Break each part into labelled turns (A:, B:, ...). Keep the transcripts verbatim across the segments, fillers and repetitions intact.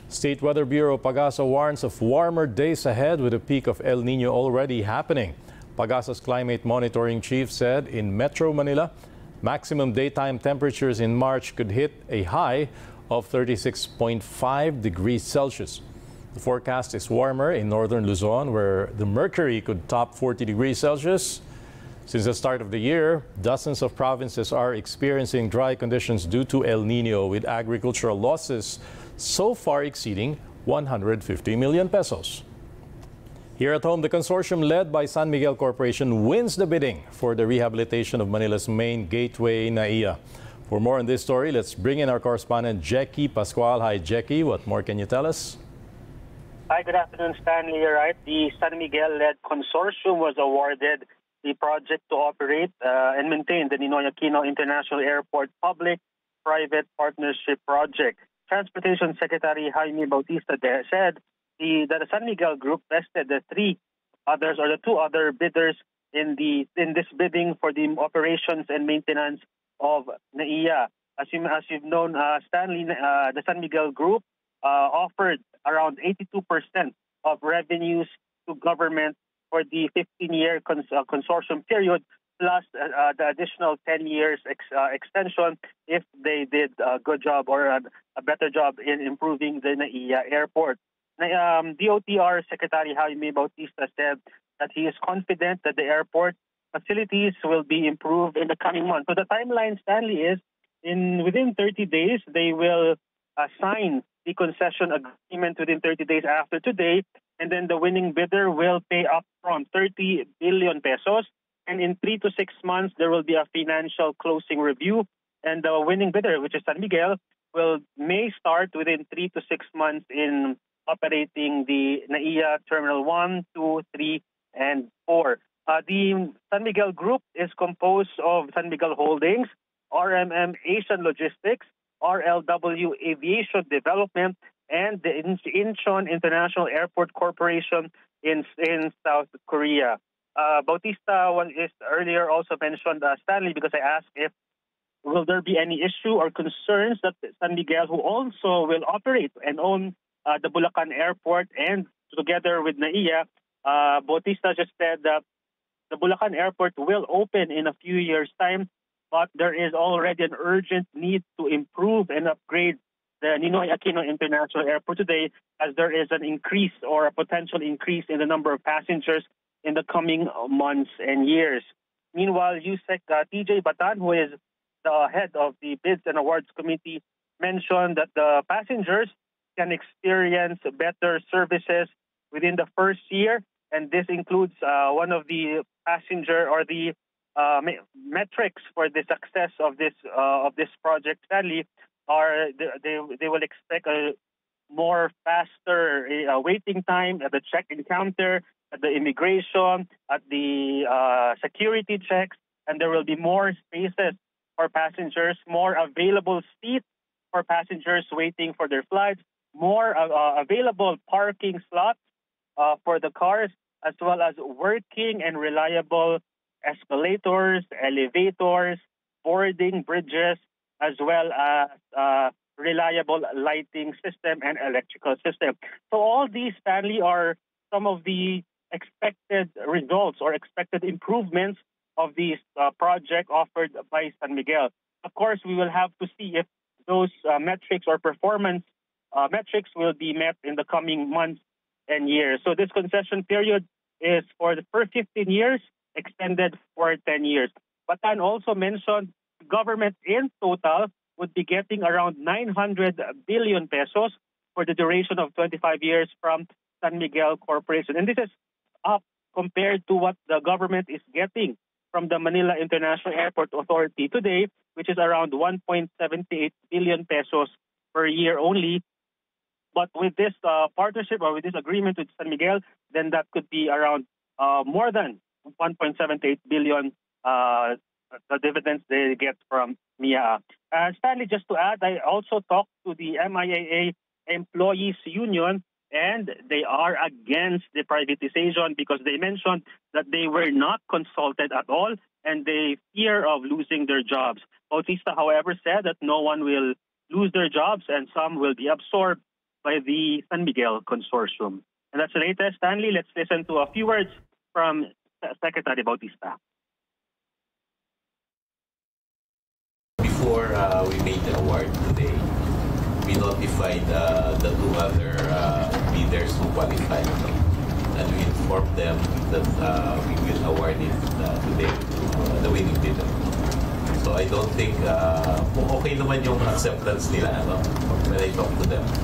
A: State Weather Bureau Pagasa warns of warmer days ahead with a peak of El Nino already happening. Pagasa's climate monitoring chief said in Metro Manila, maximum daytime temperatures in March could hit a high of thirty-six point five degrees Celsius. The forecast is warmer in northern Luzon, where the mercury could top forty degrees Celsius. Since the start of the year, dozens of provinces are experiencing dry conditions due to El Nino, with agricultural losses so far exceeding one hundred fifty million pesos. Here at home, the consortium led by San Miguel Corporation wins the bidding for the rehabilitation of Manila's main gateway, NAIA. For more on this story, let's bring in our correspondent, Jackie Pascual. Hi, Jackie. What more can you tell us?
B: Hi, good afternoon, Stanley. You're right. The San Miguel-led consortium was awarded the project to operate uh, and maintain the Ninoy Aquino International Airport Public-Private Partnership Project. Transportation Secretary Jaime Bautista there said the, that the San Miguel Group bested the three others or the two other bidders in the in this bidding for the operations and maintenance of NAIA. As, you, as you've known, uh, Stanley, uh, the San Miguel Group uh, offered around eighty-two percent of revenues to government for the fifteen-year cons uh, consortium period, plus uh, the additional ten years ex uh, extension if they did a good job or a, a better job in improving the NAIA airport. Um, D O T R Secretary Jaime Bautista said that he is confident that the airport facilities will be improved in the coming months. So the timeline, Stanley, is in within thirty days, they will uh, sign the concession agreement within thirty days after today, and then the winning bidder will pay upfront thirty billion pesos, and in three to six months, there will be a financial closing review, and the winning bidder, which is San Miguel, will may start within three to six months in operating the NAIA Terminal one, two, three, and four. Uh, the San Miguel Group is composed of San Miguel Holdings, R M M Asian Logistics, R L W Aviation Development, and the Incheon International Airport Corporation in in South Korea. Uh, Bautista was, is earlier also mentioned, uh, Stanley, because I asked if will there be any issue or concerns that San Miguel, who also will operate and own uh, the Bulacan Airport and together with NAIA, uh, Bautista just said that the Bulacan Airport will open in a few years' time, but there is already an urgent need to improve and upgrade the Ninoy Aquino International Airport today, as there is an increase or a potential increase in the number of passengers in the coming months and years. Meanwhile, U S E C uh, T J Batan, who is the head of the Bids and Awards Committee, mentioned that the passengers can experience better services within the first year, and this includes uh, one of the passenger or the uh, me metrics for the success of this uh, of this project, Stanley, are they they will expect a more faster uh, waiting time at the check-in counter, at the immigration, at the uh, security checks, and there will be more spaces for passengers, more available seats for passengers waiting for their flights, more uh, available parking slots uh, for the cars, as well as working and reliable escalators, elevators, boarding bridges, as well as uh, reliable lighting system and electrical system. So all these, Stanley, are some of the expected results or expected improvements of this uh, project offered by San Miguel. Of course, we will have to see if those uh, metrics or performance uh, metrics will be met in the coming months and years. So this concession period is for the first fifteen years, extended for ten years. Batan also mentioned government in total would be getting around nine hundred billion pesos for the duration of twenty-five years from San Miguel Corporation. And this is up compared to what the government is getting from the Manila International Airport Authority today, which is around one point seven eight billion pesos per year only. But with this uh, partnership or with this agreement with San Miguel, then that could be around uh, more than one point seven eight billion uh, the dividends they get from M I A. Uh, Stanley, just to add, I also talked to the M I A A Employees Union, and they are against the privatization because they mentioned that they were not consulted at all and they fear of losing their jobs. Bautista, however, said that no one will lose their jobs and some will be absorbed by the San Miguel Consortium. And that's the latest. Stanley, let's listen to a few words from Secretary Bautista.
C: Before uh, we made the award today, we notified uh, the two other uh, bidders who qualified, and we informed them that uh, we will award it uh, today to uh, the winning bidder. So I don't think, uh, okay naman yung acceptance nila ano, when I talk to them.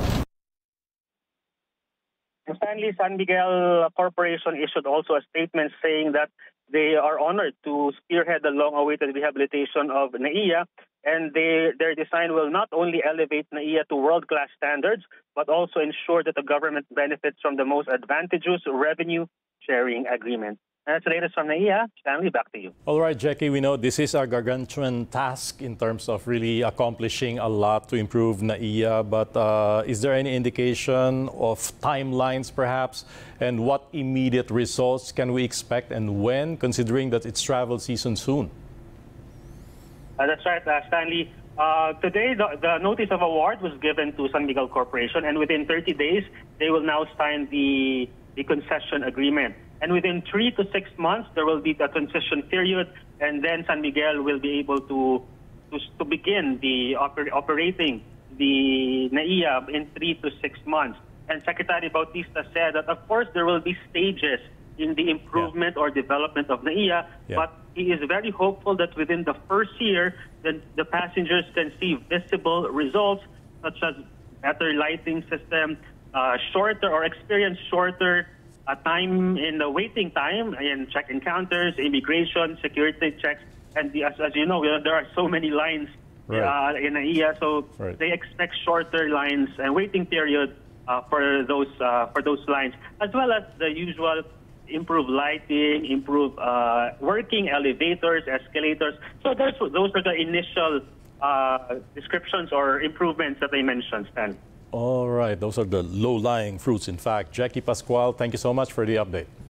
B: Stanley, San Miguel Corporation issued also a statement saying that they are honored to spearhead the long-awaited rehabilitation of NAIA, and they, their design will not only elevate NAIA to world-class standards, but also ensure that the government benefits from the most advantageous revenue-sharing agreement. And that's the latest from NAIA. Stanley, back to you.
A: All right, Jackie, we know this is a gargantuan task in terms of really accomplishing a lot to improve NAIA, but uh, is there any indication of timelines perhaps, and what immediate results can we expect and when, considering that it's travel season soon?
B: Uh, that's right, uh, Stanley. Uh, today, the, the notice of award was given to San Miguel Corporation, and within thirty days, they will now sign the, the concession agreement. And within three to six months, there will be a transition period, and then San Miguel will be able to to, to begin the oper, operating the NAIA in three to six months. And Secretary Bautista said that, of course, there will be stages in the improvement yeah. or development of NAIA, yeah. but he is very hopeful that within the first year, the, the passengers can see visible results, such as better lighting system, uh, shorter or experience shorter uh, time in the waiting time in check-in counters, immigration, security checks, and the, as, as you know, there are so many lines right. uh, in NAIA, so right. they expect shorter lines and waiting period uh, for those uh, for those lines, as well as the usual improve lighting, improve uh, working elevators, escalators. So those, those are the initial uh, descriptions or improvements that I mentioned, Stan.
A: All right, those are the low-lying fruits, in fact. Jackie Pascual, thank you so much for the update.